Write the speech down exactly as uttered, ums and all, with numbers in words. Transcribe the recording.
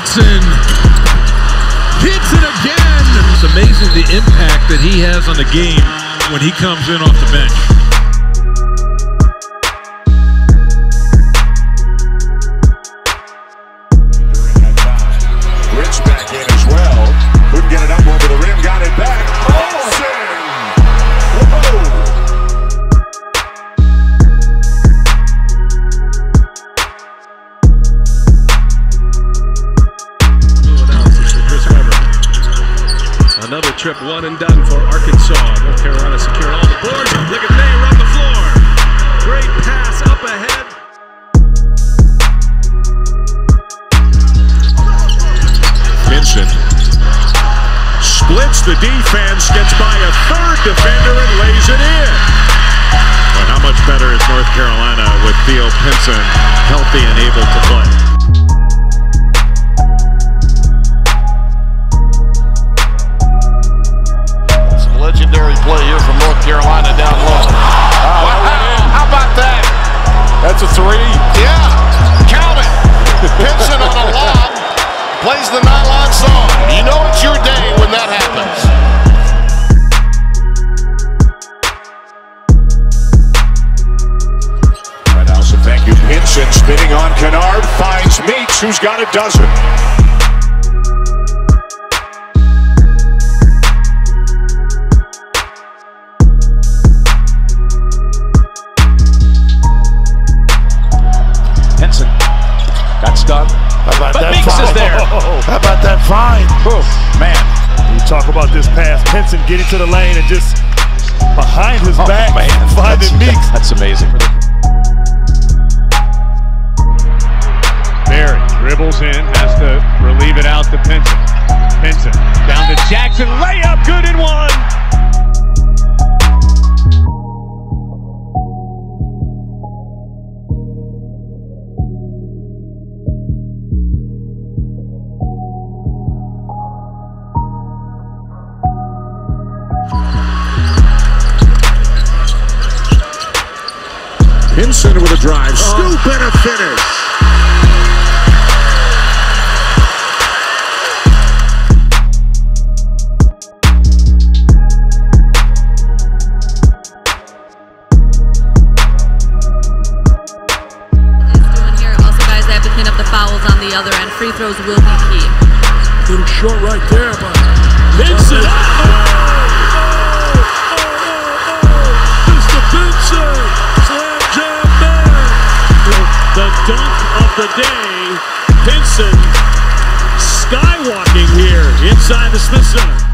Pinson hits it again. It's amazing the impact that he has on the game when he comes in off the bench. Rich back in as well. Couldn't get it up over the rim, got it back. Another trip, one and done for Arkansas. North Carolina secure all the boards. Look at Mayer on the floor. Great pass up ahead. Pinson splits the defense, gets by a third defender and lays it in. But how much better is North Carolina with Theo Pinson healthy and able to play? Legendary play here from North Carolina down low. Oh, wow. How about that? That's a three. Yeah, count it. Pinson on a lob, plays the nylon song. You know it's your day when that happens. Right now, so thank you. Pinson spinning on Kennard, finds Meeks, who's got a dozen. Got stuck. How about but that Meeks fine? is there. How about that fine? Oof, man. You talk about this pass, Pinson getting to the lane and just behind his Oh, back, man. finding that's, Meeks. That's amazing. Barry dribbles in, has to relieve it out to Pinson. Pinson down to Jackson, layup, good and one. Pinson with a drive, scoop and a finish. Up the fouls on the other end. Free throws will be key. Little short right there, but Pinson. Oh, oh, oh, oh, oh. Mister Pinson. Slam jam man. The dunk of the day. Pinson skywalking here inside the Smith Center.